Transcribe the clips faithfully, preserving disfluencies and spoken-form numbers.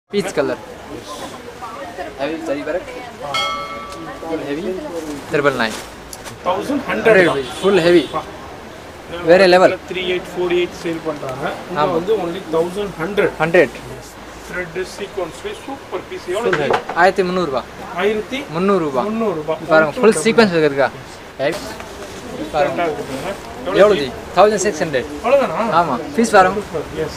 Peach color. Heavy zari work. Full heavy. Triple nine. Thousand hundred. Full heavy. Very level. Three eight four eight sale பண்றாங்க. இது வந்து only thousand hundred. Hundred. Thread sequence super piece. Full heavy. ஆயிரத்தி முந்நூறு ரூபாய். ஆயிரத்தி முந்நூறு ரூபாய். முந்நூறு ரூபாய். பாருங்க full sequence இருக்கா. பாருங்க. எவ்வளவு ஜி? thousand six hundred. அவ்வளவுதானா? ஆமா. பீஸ் பாருங்க. Yes.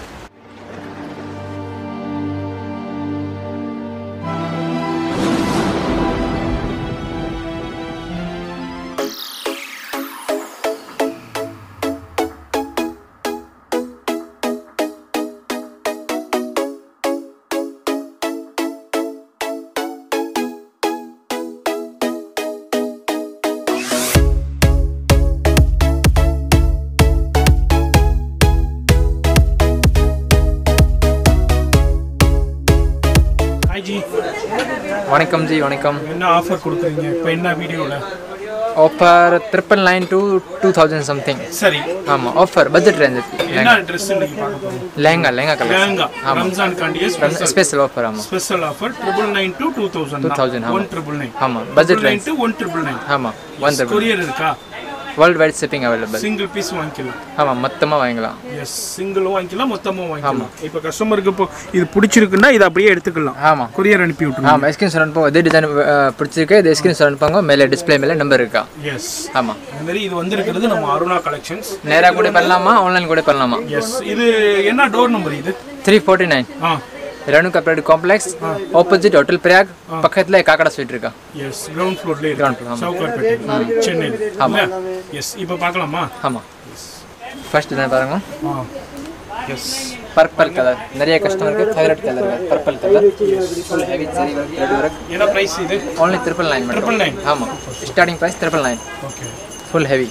வணக்கம் ஜி வணக்கம். என்ன ஆஃபர் கொடுக்குறீங்க இப்போ என்ன வீடியோல? Offer triple nine to two thousand something. சரி. ஆமா ஆஃபர் பட்ஜெட் ரேஞ்ச். என்ன Dress நீங்க பார்க்க போறீங்க? லெஹங்கா லெஹங்கா கலர். லெஹங்கா ரம்ஜான் காண்டியே ஸ்பெஷல் ஸ்பெஷல் ஆஃபர் ஆமா. Special offer triple nine to two thousand. two thousand ஆமா. one triple nine. ஆமா budget range one triple nine. ஆமா one triple. courier இருக்கா? World wide shipping available. Single piece வாங்கிக்கலாம். ஆமா மொத்தமா வாங்கலாம். எஸ் சிங்கிளும் வாங்கிக்கலாம் மொத்தமும் வாங்கிக்கலாம். இப்போ கஸ்டமருக்கு இப்போ இது பிடிச்சிருக்குன்னா இத அப்படியே எடுத்துக்கலாம். ஆமா courier அனுப்பி விட்டுருங்க. ஆமா ஸ்கிரீன்ஷாட் அனுப்புங்க. இதே டிசைன் பிடிச்சிருக்கு இதே ஸ்கிரீன்ஷாட் அனுப்புங்க. மேலே டிஸ்ப்ளே மேலே நம்பர் இருக்கா? எஸ் ஆமா. இந்த மாதிரி இது வந்திருக்கிறது நம்ம அருணா கலெக்ஷன்ஸ். நேரா கூட பண்ணலாமா ஆன்லைன் கூட பண்ணலாமா? எஸ் இது என்ன டோர் நம்பர் இது? three forty-nine. ஆ Renuka Bridal complex opposite hotel Prag பக்கத்துல காக்கடா ஸ்ட்ரீட் இருக்கா? எஸ் கிரவுண்ட் ஃப்ளோர்ல இருக்கு. Ground floor. Sowcarpet சென்னை. ஆமா. எஸ் இப்போ பார்க்கலாமா? ஆமா. ஃபர்ஸ்ட் டிசைன் பாருங்க. ஆ எஸ் பர்பிள் கலர் நிறைய கஸ்டமருக்கு favourite colour purple colour. Full heavy zari thread work. என்ன பிரைஸ் இது? only triple nine மட்டும். triple nine. ஆமா starting price triple nine. Okay full heavy.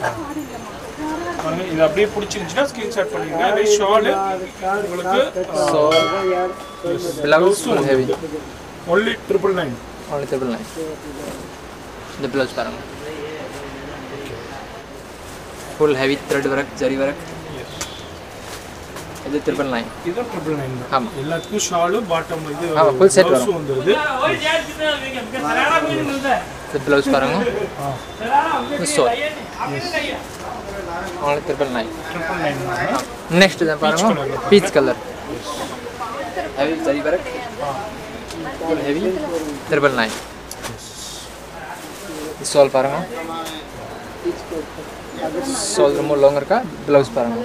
இது அப்படியே பிடிச்சிருந்துச்சுன்னா ஸ்கிரீன்ஷாட் பண்ணிடுங்க. அதே ஷால் உங்களுக்கு so blouse full heavy. only triple nine. only triple nine. இந்த பிளவுஸ் பாருங்க. Full heavy thread work zari work. இது triple nine. இது triple nine. ஆமா எல்லாத்துக்கும் ஷால் பாட்டம் இது ஆமா ஃபுல் செட் வரும். வந்துருது. இந்த பிளவுஸ் பாருங்க. So only triple nine. triple nine. next இத பாருங்க peach colour. heavy zari work. full heavy triple nine. soul பாருங்க. soul ரொம்ப லாங் இருக்கா. blouse பாருங்க.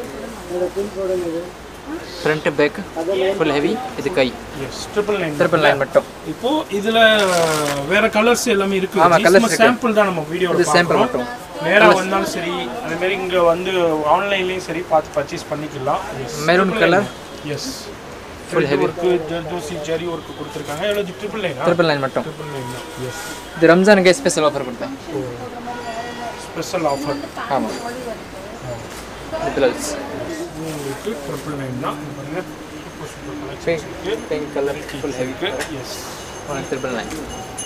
front back full heavy. இது கை. yes triple nine. triple nine மட்டும். இப்போ இதுல வேற கலர்ஸ் எல்லாமே இருக்கு. ஆமா கலர்ஸ் இருக்கு. சாம்பிள் தான் நம்ம வீடியோல இது சாம்பிள் மட்டும். நேரா வந்தாலும் சரி அதே மாதிரி இங்க வந்து ஆன்லைன்லயும் சரி பார்த்து பர்ச்சேஸ் பண்ணிக்கலாம். Maroon colour. Yes full heavy work zardozi zari work கொடுத்திருக்காங்க. எவ்வளவு triple nine? triple nine மட்டும். triple nine. yes இது ரம்ஜானுக்கு ஸ்பெஷல் ஆஃபர் கொடுத்தேன். Special offer. ஆமா இது பிளவுஸ் உங்களுக்கு triple nine தான். பாருங்க சூப்பர் சூப்பர் கலெக்ஷன் இருக்கு. Pink colour full heavy. Yes only triple nine.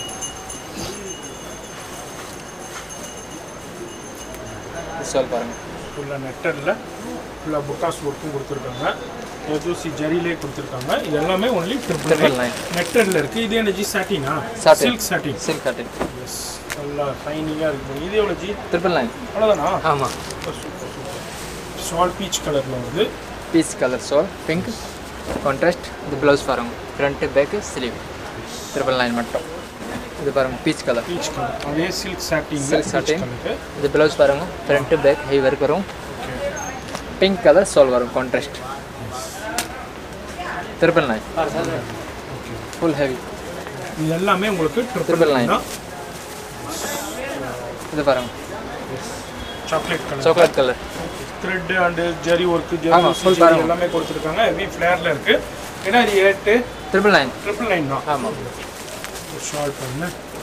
சால் பாருங்க. ஃபுல்லா நெட்டர்ல ஃபுல்லா புட்டாஸ் ஒர்க்கும் கொடுத்திருக்காங்க. ஜர்தோசி ஜரிலே கொடுத்திருக்காங்க. இது எல்லாமே only triple nine. நெட்டர்ல இருக்கு. இது என்ன ஜி சாட்டினா? Silk satin. Silk satin. Yes நல்லா ஷைனிங்கா இருக்கு. இது எவ்வளவு ஜி? triple nine. அவ்வளவுதானா? ஆமா சூப்பர் சூப்பர். ஷால் பீச் கலர்ல வருது. Peach colour shawl pink contrast. இது ப்ளவுஸ் பாருங்க. Front back sleeve triple nine மட்டும். இது பாருங்க பீச் கலர். Peach colour. அதே சில்க் சாட்டின். Silk satin. இது ப்ளவுஸ் பாருங்க. ஃப்ரண்ட் பேக் ஹெவி வர்க் வரும். பிங்க் கலர் ஷால் வரும் contrast. triple nine. Okay full heavy. இது எல்லாமே உங்களுக்கு triple nine. இது பாருங்க chocolate colour. Chocolate colour. Thread and zari work zari பாருங்க எல்லாமே கொடுத்திருக்காங்க. ஹெவி ஃப்ளேர்ல இருக்கு. என்ன இது rate? triple nine. triple nine தான். ஆமா ஷால் பண்ணு.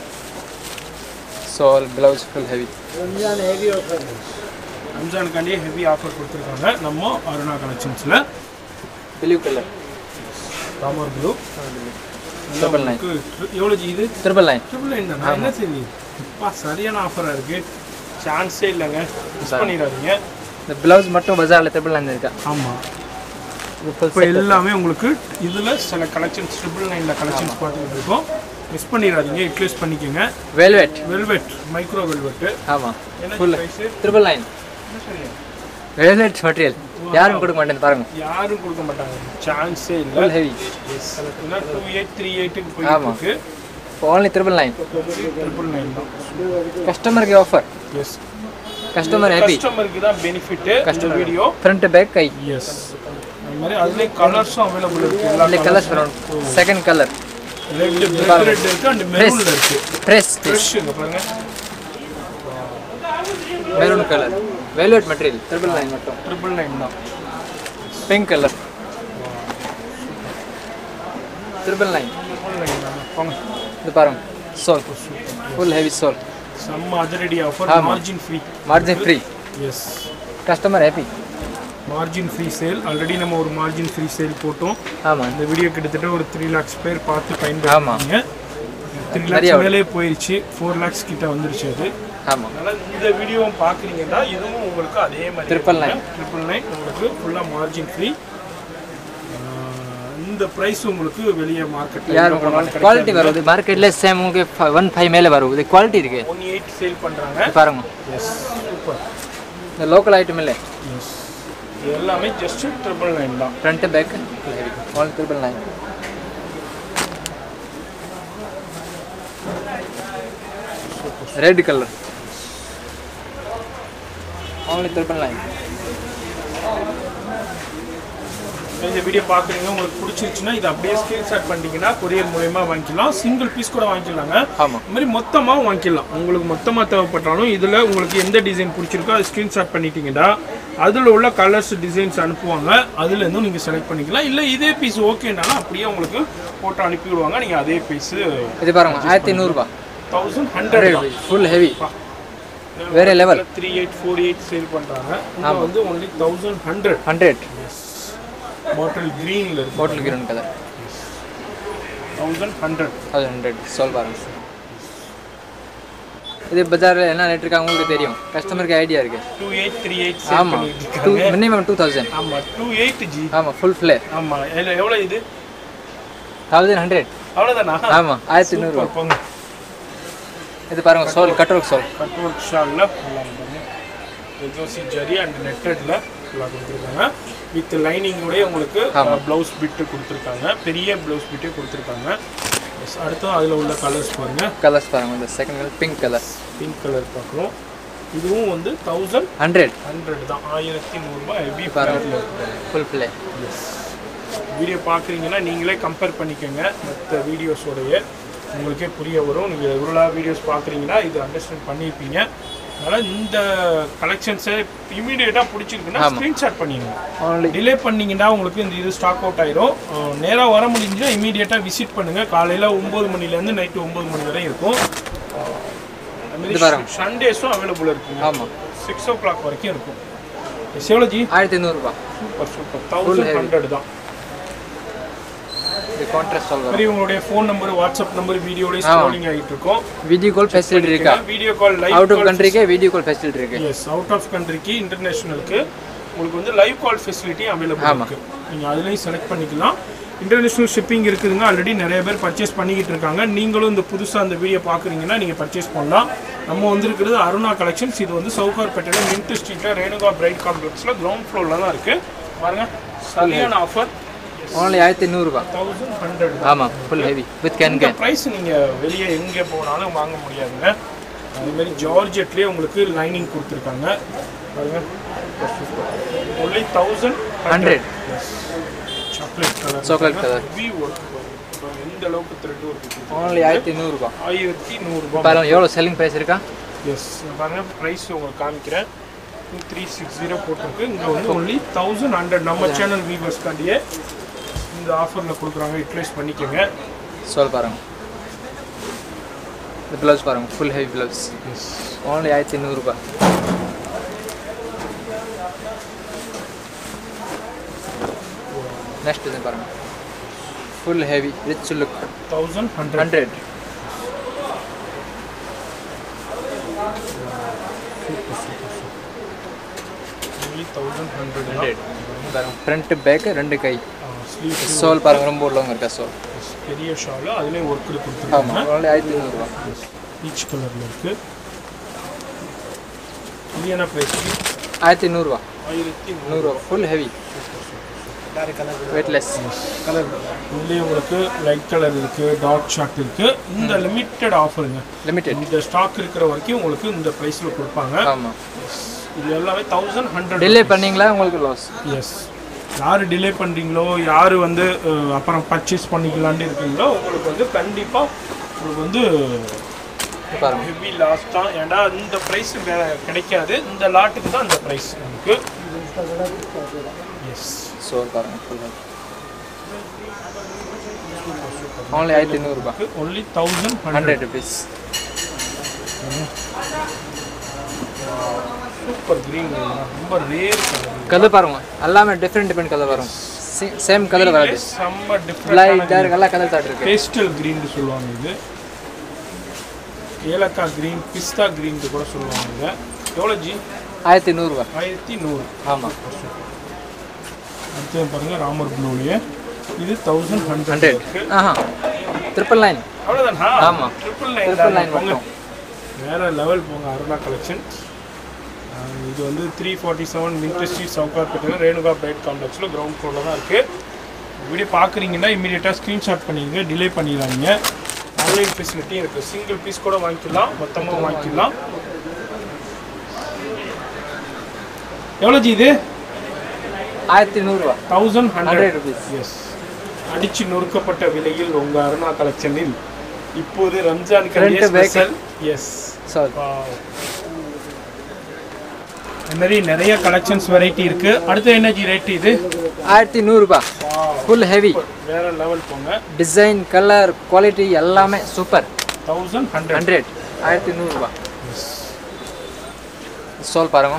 Shawl blouse full heavy. Ramzan heavy offer. Ramzan காண்டி ஹெவி ஆஃபர் கொடுத்திருக்காங்க நம்ம அருணா கலெக்ஷன்ஸ்ல. Blue colour. Ramar blue. triple nine. எவ்வளவு ஜி இது? triple nine. triple nine தான். என்ன சரி பா சரியான ஆஃபரா இருக்கு. சான்ஸே இல்லங்க. மிஸ் பண்ணிராதீங்க. The blouse mattum bazaar le triple nine irukka. Amma. இப்போ எல்லாமே உங்களுக்கு இதில் சில கலெக்ஷன்ஸ் ட்ரிபிள் நைனில் கலெக்ஷன்ஸ் பார்த்துக்கிட்டு இருக்கோம். மிஸ் பண்ணிடாதீங்க, யூட்டிலைஸ் பண்ணிக்கோங்க. Velvet velvet micro velvet. ஆமாம், full triple nine velvet material. யாரும் கொடுக்க மாட்டேன் பாருங்க, யாரும் கொடுக்க மாட்டாங்க, சான்ஸே இல்லை. Full heavy. Yes, two eight three எயிட்டுக்கு போயிருக்கு. Only triple nine. Triple nine தான் கஸ்டமருக்கு ஆஃபர். Yes, customer happy. கஸ்டமருக்கு தான் benefit. Customer video front back கை. எஸ், அது மாதிரி அதுலேயே கலர்ஸும் அவைலபிள் இருக்குது. எல்லா கலர்ஸ் வரும். செகண்ட் கலர் ரெட் ரெட் இருக்கு அண்ட் மெரூன்ல இருக்கு. ஃப்ரெஷ் ஃப்ரெஷ் இங்க பாருங்க, maroon colour velvet material. Triple nine மட்டும். ட்ரிபிள் நைன் தான். Pink colour triple nine. Triple nine தான். போங்க, இது பாருங்க, soul full heavy soul. Some அதிரடி offer, margin free. Margin free. Yes, customer happy. Margin free sale. Already நம்ம ஒரு margin free sale போட்டோம். ஆமாம், இந்த வீடியோ கிட்டத்தட்ட ஒரு த்ரீ லேக்ஸ் பேர் பார்த்து பயன்படுத்துறீங்க. த்ரீ லேக்ஸ் மேலே போயிடுச்சு, ஃபோர் லேக்ஸ் கிட்ட வந்துருச்சு அது. ஆமாம், அதனால் இந்த வீடியோவும் பார்க்குறீங்கன்னா இதுவும் உங்களுக்கு அதே மாதிரி ட்ரிபிள் நைன். ட்ரிபிள் நைன் உங்களுக்கு ஃபுல்லாக மார்ஜின் ஃப்ரீ. இந்த ப்ரைஸ் உங்களுக்கு வெளியே மார்க்கெட்டில் யாரும் குவாலிட்டி வருது. மார்க்கெட்டில் சேம் உங்களுக்கு ஒன் ஃபைவ் மேலே வரும். இது குவாலிட்டி இருக்கு. ஒன் எயிட் சேல் பண்ணுறாங்க பாருங்க. Yes, super. இந்த லோக்கல் ஐட்டம் இல்லை. எஸ், எல்லாமே ஜஸ்ட் ட்ரிபிள் நைன் தான். Front back all triple nine. Red colour only triple nine. இந்த வீடியோ பார்க்குறீங்க, உங்களுக்கு பிடிச்சிருச்சுன்னா இது அப்படியே ஸ்க்ரீன்ஷாட் பண்ணிட்டீங்கன்னா கொரியர் மூலமா வாங்கிக்கலாம். சிங்கிள் பீஸ் கூட வாங்கிக்கலாங்க. ஆமாம், இந்த மாதிரி மொத்தமாக வாங்கிக்கலாம். உங்களுக்கு மொத்தமாக தேவைப்பட்டாலும் இதில் உங்களுக்கு எந்த டிசைன் பிடிச்சிருக்கோ அதை ஸ்க்ரீன்ஷாட் பண்ணிட்டீங்கன்னா அதில் உள்ள கலர்ஸ் டிசைன்ஸ் அனுப்புவாங்க. அதுலேருந்தும் நீங்கள் செலக்ட் பண்ணிக்கலாம். இல்லை இதே பீஸ் ஓகேனாலும் அப்படியே உங்களுக்கு போட்டு அனுப்பி விடுவாங்க. நீங்கள் அதே பீஸு இது பாருங்க, ஆயிரத்தி நூறுரூபா. தௌசண்ட் ஹண்ட்ரட் ஃபுல் ஹெவி வேற level. Three eight four eight sale பண்ணுறாங்க. இது வந்து only thousand hundred. Hundred bottle க்ரீனில் இருக்கு. Bottle green colour thousand hundred. Thousand hundred shawl பாருங்க. இது பஜாரில் என்ன ரேட் இருக்கா உங்களுக்கு தெரியும், கஸ்டமருக்கு ஐடியா இருக்கு. Two eight three eight. ஆமாம், டூ மினிமம் டூ தௌசண்ட். ஆமாம், டூ எயிட் ஜி. ஆமாம், ஃபுல் ஃப்ளே. ஆமாம், எவ்வளோ இது? Thousand hundred. அவ்வளோதானா? ஆமாம், ஆயிரத்தி நூறுரூவா. போங்க, இது பாருங்க, shawl cut work. Shawl cut work ஷாலில் ஜோசி ஜரி அண்ட் நெட்டடில் ஃபுல்லாக கொடுத்துருக்காங்க. வித் லைனிங்கோடய உங்களுக்கு ப்ளவுஸ் பிட்டு கொடுத்துருக்காங்க. பெரிய ப்ளவுஸ் பிட்டே கொடுத்துருக்காங்க. அடுத்து அதில் உள்ள கலர்ஸ் பாருங்கள். கலர்ஸ் பாருங்கள். இந்த second colour pink colour. Pink colour பார்க்குறோம். இதுவும் வந்து தௌசண்ட் ஹண்ட்ரட் ஹண்ட்ரட் தான். ஆயிரத்தி நூறுரூவா ஹெவி பாருங்க, ஃபுல் ஃப்ளே. எஸ், வீடியோ பார்க்குறீங்கன்னா நீங்களே கம்பேர் பண்ணிக்கோங்க மற்ற வீடியோஸோடைய, உங்களுக்கே புரிய வரும். நீங்கள் எவ்வளோ வீடியோஸ் பார்க்குறீங்கன்னா இது அண்டர்ஸ்டாண்ட் பண்ணியிருப்பீங்க. அதனால் இந்த கலெக்ஷன்ஸை இமீடியட்டாக பிடிச்சிருக்குன்னா ஸ்க்ரீன்ஷாட் பண்ணிடுங்க. டிலே பண்ணிங்கன்னா உங்களுக்கு இந்த இது ஸ்டாக் அவுட் ஆயிரும். நேராக வர முடிஞ்சுன்னா இமீடியட்டாக விசிட் பண்ணுங்கள். காலையில் ஒம்பது மணிலேருந்து நைட்டு ஒம்பது மணி வரை இருக்கும். சண்டேஸும் அவைலபிள் இருக்குங்க. ஆமாம், சிக்ஸ் ஓ கிளாக் வரைக்கும் இருக்கும். எவ்வளோஜி? ஆயிரத்தி நூறுரூவா. Super super. தௌசண்ட் ஹண்ட்ரட் தான். இது கான்ட்ராஸ்ட் சொல்லுங்க. சரி, உங்களுடைய ஃபோன் நம்பர், வாட்ஸ்அப் நம்பர் வீடியோல ஸ்க்ரோலிங் ஆயிட்டு இருக்கும். வீடியோ கால் ஃபெசிலிட்டி இருக்கா? Video call live. Out of கண்ட்ரிக்கு வீடியோ கால் ஃபெசிலிட்டி இருக்கு. எஸ், அவுட் ஆஃப் கண்ட்ரிக்கு இன்டர்நேஷனலுக்கு உங்களுக்கு வந்து லைவ் கால் ஃபெசிலிட்டி அவைலபிள் இருக்கு. நீங்கள் அதுலேயும் செலக்ட் பண்ணிக்கலாம். இன்டர்நேஷனல் ஷிப்பிங் இருக்குதுங்க. ஆல்ரெடி நிறைய பேர் பர்ச்சேஸ் பண்ணிக்கிட்டு இருக்காங்க. நீங்களும் இந்த புதுசாக அந்த வீடியோ பார்க்குறீங்கன்னா நீங்கள் பர்ச்சேஸ் பண்ணலாம். நம்ம வந்துருக்கிறது அருணா கலெக்ஷன்ஸ். இது வந்து சவுகார்பேட்டையில் மின்ட் ஸ்ட்ரீட்டில் ரேணுகா பிரைட் காம்ப்ளெக்ஸில் கிரவுண்ட் ஃப்ளோரில் தான் இருக்குது. பாருங்கள், சரியான ஆஃபர். only ஆயிரத்தி நூறுரூவா. Thousand hundred. ஆமாம், full heavy with can can. Price நீங்கள் வெளியே எங்கே போனாலும் வாங்க முடியாதுங்க. அதுமாரி ஜார்ஜெட்லேயே உங்களுக்கு லைனிங் கொடுத்துருக்காங்க. பாருங்கள், only thousand hundred. Chocolate colour. Chocolate colour. V work எந்த அளவுக்கு த்ரெட் ஒர்க். only ஆயிரத்தி நூறுரூவா. ஆயிரத்தி நூறுரூபா. பாருங்கள் எவ்வளோ செல்லிங் ப்ரைஸ் இருக்கா. எஸ், பாருங்கள் ப்ரைஸ் உங்களுக்கு காமிக்கிறேன். டூ த்ரீ சிக்ஸ் ஜீரோ போட்டிருக்கு. இங்கே வந்து ஒன்லி தௌசண்ட் ஹண்ட்ரட். நம்ம சேனல் வீவர்ஸ்காண்டியே இந்த ஆஃபரில் கொடுக்குறாங்க. யூட்டிலைஸ் பண்ணிக்கோங்க. சொல் பாருங்கள், இந்த ப்ளவுஸ் பாருங்கள், full heavy blouse. Yes, only ஆயிரத்தி நூறுரூபா. நெக்ஸ்ட் இது பாருங்கள், full heavy rich look. Thousand hundred. Hundred. only thousand hundred. பாருங்க ஃப்ரண்ட் பேக் ரெண்டு கை ஸ்லீவ் சோல் பாருங்க ரொம்ப உள்ளவங்க இருக்கா சோல் பெரிய ஷால் அதுலயே ஒர்க் கொடுத்துருக்காங்க. ஆமா only ஆயிரத்தி ஐநூறு ரூபாய். பீச் கலர்ல இருக்கு. இது என்ன பிரைஸ்? ஆயிரத்தி நூறு ரூபாய். ஆயிரத்தி நூறு ரூபாய் ஃபுல் ஹெவி வெயிட்லெஸ் கலர். இதுலயே உங்களுக்கு லைட் கலர் இருக்கு, டார்க் ஷார்ட் இருக்கு. இந்த லிமிட்டட் ஆஃபருங்க. லிமிட்டட். இந்த ஸ்டாக் இருக்கிற வரைக்கும் உங்களுக்கு இந்த பிரைஸ்ல கொடுப்பாங்க. ஆமா இது எல்லாமே பதினொன்று நூறு. டிலே பண்ணீங்களா உங்களுக்கு லாஸ். எஸ். யார் டிலே பண்ணுறீங்களோ யார் வந்து அப்புறம் பர்ச்சேஸ் பண்ணிக்கலான்னு இருக்கீங்களோ உங்களுக்கு வந்து கண்டிப்பாக உங்களுக்கு வந்து ஹெவி லாஸ் தான். ஏன்னா இந்த ப்ரைஸ் கிடைக்காது. இந்த லாட்டுக்கு தான் இந்த ப்ரைஸ் நமக்கு. எஸ் ஸோ பாருங்க only ஆயிரத்தி நூறு ரூபாய். only thousand hundred rupees. Super green ரொம்ப ரேர் கலர். கலர் பாருங்க எல்லாமே டிஃபரெண்ட் டிஃபரெண்ட் கலர் வரும். சேம் கலர் வராது. செம்ம டிஃபரெண்ட் டார்க் எல்லா கலர் தாட் இருக்கு. பேஸ்டல் கிரீன் சொல்லுவாங்க. இது ஏலக்காய் கிரீன், பிஸ்தா கிரீன் கூட சொல்லுவாங்க. இது எவ்வளோ ஜி? ஆயிரத்தி நூறு ரூபாய். ஆயிரத்தி நூறு. ஆமாம். அடுத்து பாருங்க ராமர் ப்ளூலயே இது தௌசண்ட் ஹண்ட்ரட். ஆஹா ட்ரிபிள் நைன். அவ்வளோதானா? ஆமாம் ட்ரிபிள் நைன். ட்ரிபிள் நைன் போங்க. வேற லெவல் போங்க. அருணா கலெக்ஷன். இது வந்து three forty seven mint street சவுகார்பேட்டில் ரேணுகா பிரைட் காம்ப்ளெக்ஸில் கிரவுண்ட் ஃப்ளோரில் தான் இருக்குது. வீடியோ பார்க்குறீங்கன்னா இமீடியட்டாக ஸ்க்ரீன்ஷாட் பண்ணிடுங்க, டிலே பண்ணிடுறாங்க. ஆன்லைன் ஃபெசிலிட்டியும் இருக்குது. சிங்கிள் பீஸ் கூட வாங்கிக்கலாம், மொத்தமாக வாங்கிக்கலாம். எவ்வளோ ஜி இது? ஆயிரத்தி நூறுரூவா. Thousand hundred rupees. எஸ். அடிச்சு நொறுக்கப்பட்ட விலையில் உங்கள் அருணா கலெக்ஷனில் இப்போது ரம்ஜானுக்கு ஸ்பெஷல். எஸ் நிறைய நிறைய கலெக்ஷன்ஸ் வெரைட்டி இருக்கு. அடுத்து என்ன ஜி ரேட் இது? ஆயிரத்தி நூறு ரூபாய். ஃபுல் ஹெவி வேற லெவல் போங்க. டிசைன் கலர் குவாலிட்டி எல்லாமே சூப்பர். தௌசண்ட் ஹண்ட்ரட் ஹண்ட்ரட் ஆயிரத்தி நூறு ரூபாய். சோல் பாருங்க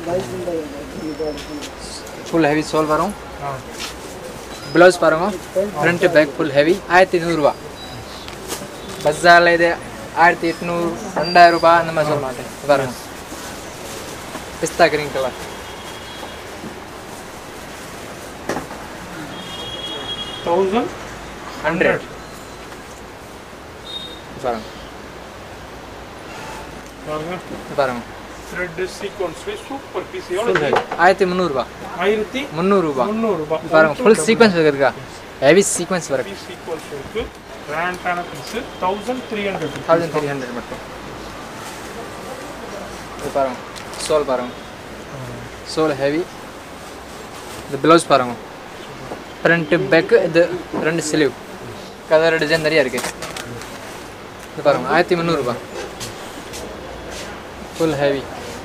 ஃபுல் ஹெவி சோல் வரும். ப்ளவுஸ் பாருங்க ஃப்ரண்ட் பேக் ஃபுல் ஹெவி ஆயிரத்தி நூறு ரூபாய். பஜாரில் இது ஆயிரத்தி எட்நூறு ரெண்டாயிரம் ரூபாய் அந்த மாதிரி சொல்ல மாட்டேன். பாருங்க pista green colour. Thousand hundred. பாருங்க பாருங்க பாருங்க த்ரெட் சீக்வென்ஸ் சூப்பர் பீஸ். எவ்வளோ? ஆயிரத்தி முந்நூறு ரூபாய். ஆயிரத்தி முந்நூறு ரூபாய். முந்நூறு ரூபாய். பாருங்க ஃபுல் சீக்வென்ஸ் இருக்கா? ஹெவி சீக்வென்ஸ் வரும். சீக்வென்ஸ் இருக்கு. கிராண்டான piece. Thousand three hundred. Thousand three hundred மட்டும். இது பாருங்க சோல் பாருங்க சோல் ஹெவி. இது ப்ளவுஸ் பாருங்க ஃப்ரண்ட் பேக். இது ரெண்டு ஸ்லீவ் கலர் டிசைன் நிறையா இருக்கு. இது பாருங்க ஆயிரத்தி முந்நூறு ரூபாய். Full heavy.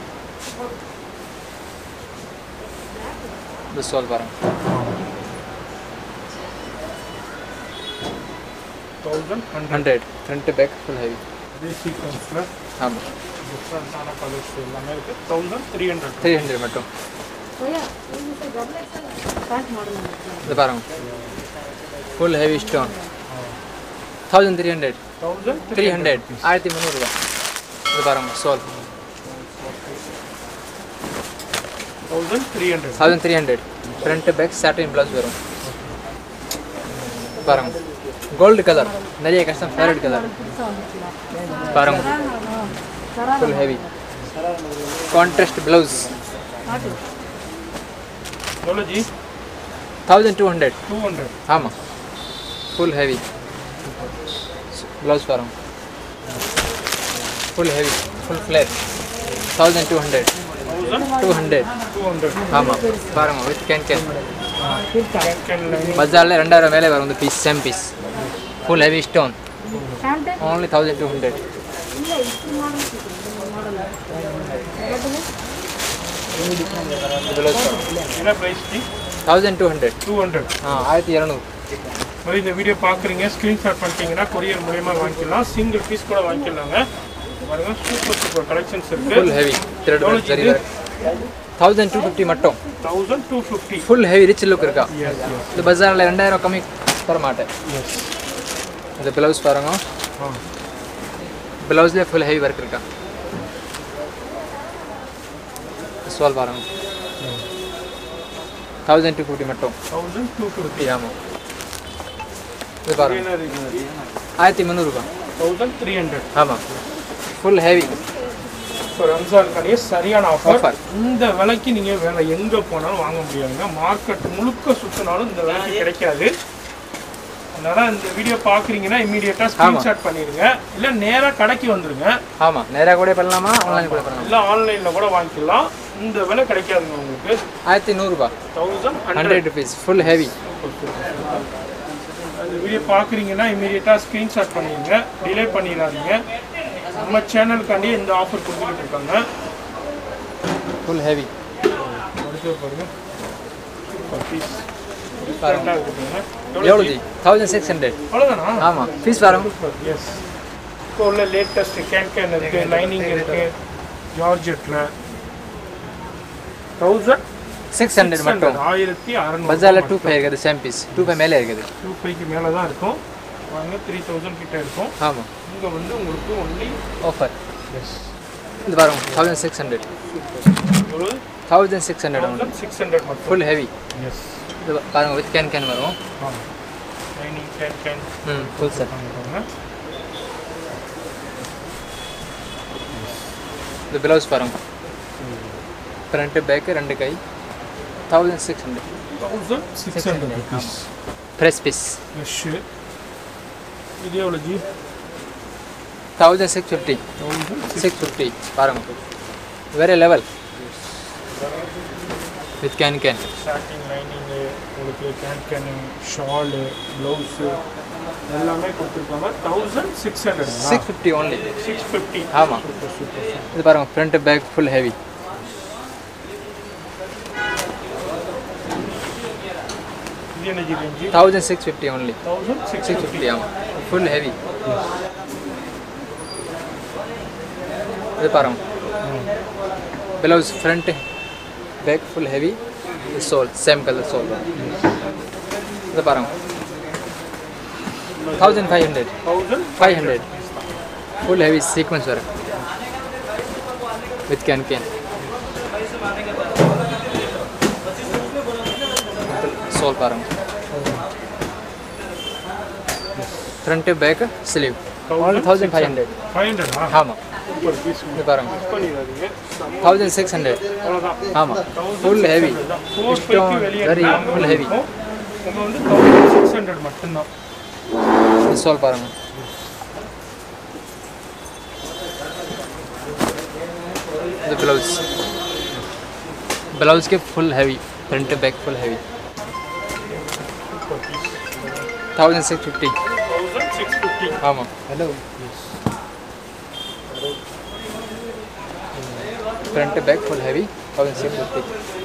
இது சோல் பாருங்க thousand hundred. Front back full heavy. இதே சீக்வென்ஸில் ஆமாம் டிஃப்ரெண்ட்டான கலர்ஸ் எல்லாமே இருக்குது. Thousand three hundred. Three hundred மட்டும். இது பாருங்க full heavy stone. Thousand three hundred. Thousand three hundred ஆயிரத்தி முந்நூறு ரூபாய். இது பாருங்க shawl thousand three hundred. Thousand three hundred. Front back satin blouse வரும். பாருங்க கோல்டு கலர் நிறைய கஸ்டம் ஃபேவரட் கலர். பாருங்க ஃபுல் ஹெவி கான்ட்ராஸ்ட் ப்ளவுஸ். எவ்வளோ ji? Thousand two hundred. Two hundred. ஆமாம் ஃபுல் ஹெவி ப்ளவுஸ் பாருங்க full heavy full flare. Thousand two hundred. Two hundred. Two hundred. ஆமாம் பாருங்க with can can. பஜாரில் ரெண்டாயிரம் மேலே வரும் இந்த piece. Same piece full heavy stone. Only thousand two hundred. என்ன price? Thousand two hundred. Two hundred. ஆ ஆயிரத்தி இரநூறு. மாதிரி இந்த வீடியோ பார்க்குறீங்க ஸ்க்ரீன்ஷாட் பண்ணிட்டீங்கன்னா கொரியர் மூலயமா வாங்கிக்கலாம். சிங்கிள் பீஸ் கூட வாங்கிக்கலாங்க. பாருங்க சூப்பர் சூப்பர் கலெக்ஷன்ஸ் இருக்குது. ஃபுல் ஹெவி த்ரெட் ஒர்க் சரி தௌசண்ட் டூ ஃபிஃப்டி மட்டும். Thousand two fifty. Full heavy rich look இருக்கா? இந்த பஜாரில் ரெண்டாயிரம் கம்மி தர மாட்டேன். இந்த ப்ளவுஸ் பாருங்க ப்ளவுஸ்லேயே ஃபுல் ஹெவி ஒர்க் இருக்கா? சோல் பாருங்க தௌசண்ட் டூ ஃபிஃப்டி மட்டும். Thousand two fifty. ஆமாம். இது பாருங்க ஆயிரத்தி முந்நூறுபா. Thousand three hundred. ஆமாம். Full heavy. ஸோ ரம்ஜானுக்கான சரியான ஆஃபர். இந்த விலைக்கு நீங்கள் வேலை எங்கே போனாலும் வாங்க முடியாதுங்க. மார்க்கெட் முழுக்க சுற்றினாலும் இந்த விலைக்கு கிடைக்காது. அதனால் இந்த வீடியோ பார்க்குறீங்கன்னா இமீடியட்டாக ஸ்க்ரீன்ஷாட் பண்ணிடுங்க. இல்லை நேராக கடைக்கு வந்துடுங்க. ஆமாம், நேராக கூட பண்ணலாமா, ஆன்லைன் கூட பண்ணலாம். இல்லை ஆன்லைனில் கூட வாங்கிக்கலாம். இந்த விலை கிடைக்காதுங்க உங்களுக்கு. ஆயிரத்தி நூறுரூபா. Thousand hundred rupees. Full heavy. அந்த வீடியோ பார்க்குறீங்கன்னா இமீடியட்டாக ஸ்க்ரீன்ஷாட் பண்ணிடுங்க. டிலே பண்ணிடாதீங்க. நம்ம சேனலுக்காண்டி இந்த ஆஃபர் கொடுத்துக்கிட்டு இருக்காங்க. Full heavy. அடுத்து பாருங்க எவ்வளோ ஜி? Thousand six hundred. அவ்வளோதானா? ஆமாம். ஃபீஸ் வரும். எஸ். இப்போ உள்ள லேட்டஸ்ட் கேன் கேன் இருக்குது, லைனிங் இருக்குது, ஜார்ஜெட்டில் தௌசண்ட் சிக்ஸ் ஹண்ட்ரட் மட்டும். ஆயிரத்தி அறநூறு. பஜாரில் டூ ஃபைவ் இருக்குது. சேம் பீஸ் டூ ஃபைவ் மேலே இருக்குது. டூ ஃபைவ்க்கு மேலே தான் இருக்கும். வாங்க த்ரீ தௌசண்ட் கிட்ட இருக்கும். ஆமாம். இங்கே வந்து உங்களுக்கு ஒன்லி ஆஃபர். எஸ். இது வரும் thousand six hundred. Thousand six hundred. Six hundred மட்டும். Full heavy. எஸ். இது பாருங்க வித் கேன் கேன் வரும். Lining can can. ம் ஃபுல் செட். இது ப்ளவுஸ் பாருங்க. ஃப்ரண்ட் பேக் ரெண்டு கை. Thousand six hundred. Thousand six hundred rupees. Fresh piece. Fresh. இது எவ்வளோ ji? Thousand six fifty. Six fifty பாருங்க. வேறு level. With can can. Starting lining உங்களுக்கு கேன் கேனு, ஷாலு, ப்ளவுஸு எல்லாமே கொடுத்துருக்காங்க. Thousand six hundred. Six fifty only. Six fifty. ஆமாம். இது பாருங்க ஃப்ரண்ட் பேக் ஃபுல் ஹெவி. இது என்ன ji range? Thousand six fifty only. Thousand six six fifty. ஆமாம். Full heavy. இது பாருங்க blouse front back full heavy. Shawl same colour shawl. இது பாருங்க thousand five hundred. Thousand five hundred. Full heavy sequence work with can can. Shawl பாருங்க. Front back sleeve. Thousand five hundred. Five ஹண்ட்ரடா? ஆமாம். இது பாருங்க thousand six hundred. ஆமாம். Full heavy. Very full heavy. நம்ம வந்து தௌசண்ட் சிக்ஸ் ஹண்ட்ரட் மட்டும்தான். இது சோல் பாருங்க. இது ப்ளவுஸ். ப்ளவுஸ் के full heavy. Front back full heavy. Thousand six fifty. Thousand six fifty. ஆமாம். Hello. Front back full heavy. Thousand six fifty.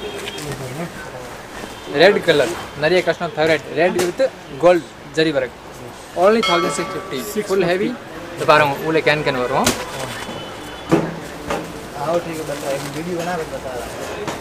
Red colour நிறைய customer favourite. Red with gold zari work. Only thousand six fifty. Full heavy. तो பாருங்க उले can can வரும். आओ ठीक है बता एक वीडियो बना के बता रहा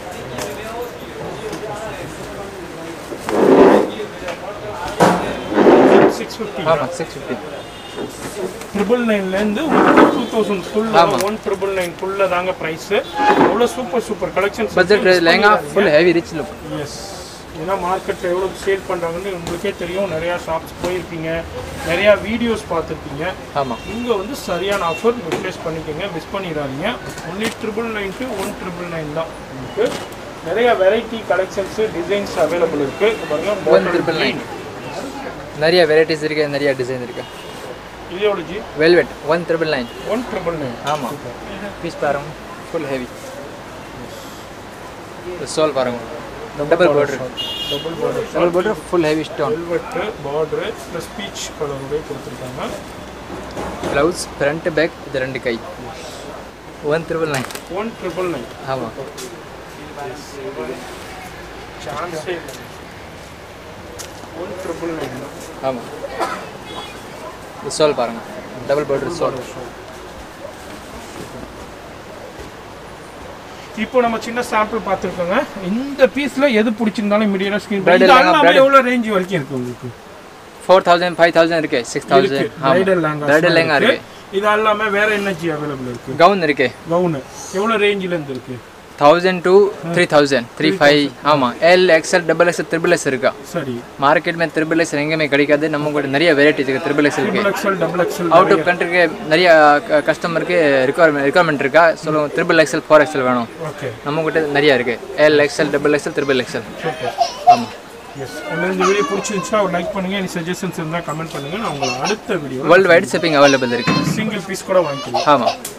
சிக்ஸ் ஃபிஃப்டி. ஆமாம். Six fifty. ட்ரிபிள் நைன்லேருந்து உங்களுக்கு two thousand full one triple nine ஃபுல்லாக தாங்க ப்ரைஸு. அவ்வளோ super super collections. Budget lehenga full heavy rich look. Yes. ஏன்னா மார்க்கெட்டில் எவ்வளோ சேல் பண்ணுறாங்கன்னு உங்களுக்கே தெரியும். நிறையா ஷாப்ஸ் போயிருப்பீங்க, நிறையா வீடியோஸ் பார்த்துருப்பீங்க. ஆமாம். இங்கே வந்து சரியான ஆஃபர் யூட்டிலைஸ் பண்ணிக்கோங்க, மிஸ் பண்ணிடாதீங்க. Only triple nine to one triple nine தான். உங்களுக்கு நிறையா வெரைட்டி கலெக்ஷன்ஸு டிசைன்ஸ் அவைலபிள் இருக்குது. பாருங்கள் ஒன் ட்ரிபிள் நைன். நிறைய வெரைட்டிஸ் இருக்குது, நிறைய டிசைன் இருக்குது. இது எவ்வளோ ji? Velvet one triple nine. One triple nine. ஆமாம். பீஸ் பாருங்க ஃபுல் ஹெவி. சோல் பாருங்க double border. Double border. Double border full heavy stone. Velvet border plus peach கலருடைய கொடுத்துருக்காங்க. ப்ளவுஸ் ஃப்ரண்ட் பேக் இது ரெண்டு கை. One triple nine. One triple nine. ஆமாம். சான்ஸே இல்லை. One triple nine. ஆமாம். இது சோல் பாருங்க டபுள் பார்டர் சோல். இப்போ நம்ம சின்ன சாம்பிள் பார்த்துருக்கோங்க. இந்த பீஸில் எது பிடிச்சிருந்தாலும் இமீடியட்டாக ஸ்க்ரீன் Bridal எல்லாமே எவ்வளோ ரேஞ்ச் வரைக்கும் இருக்குது உங்களுக்கு? ஃபோர் தௌசண்ட் ஃபைவ் தௌசண்ட் இருக்கு. Six thousand bridal lehenga. Bridal lehenga இருக்கு. இது எல்லாமே வேற என்ன ஜி அவைலபிள் இருக்கு? கவுன் இருக்கு. கவுனு எவ்வளோ ரேஞ்சில் இருந்து இருக்கு? Thousand to three thousand three five ஆமாம். L XL double XL triple X இருக்கா. சரி. மார்க்கெட் में த்ரிபிள் எக்ஸ் எங்கேயுமே கிடைக்காது. நம்ம கூட நிறைய வெரைட்டிஸ் இருக்குது த்ரிபிள் எக்ஸ் இருக்கு. அவுட் ஆஃப் கண்ட்ரிக்கு நிறைய கஸ்டமருக்கு ரிக்வயர்மெண்ட் ரிக்வயர்மெண்ட் இருக்கா சொல்லுவோம். த்ரிபிள் எக்ஸ்எல் ஃபோர் எக்ஸ்எல் வேணும். நம்ம கிட்ட நிறைய இருக்குது. L XL double XL triple XL. ஆமாம். எஸ். உங்களுக்கு இந்த வீடியோ பிடிச்சிருந்துச்சுன்னா ஒரு லைக் பண்ணுங்கள். any suggestions இருந்தால் கமெண்ட் பண்ணுங்கள். நான் உங்களை அடுத்த video world wide shipping available இருக்குது. சிங்கிள் பீஸ் கூட வாங்கிக்கலாம். ஆமாம்.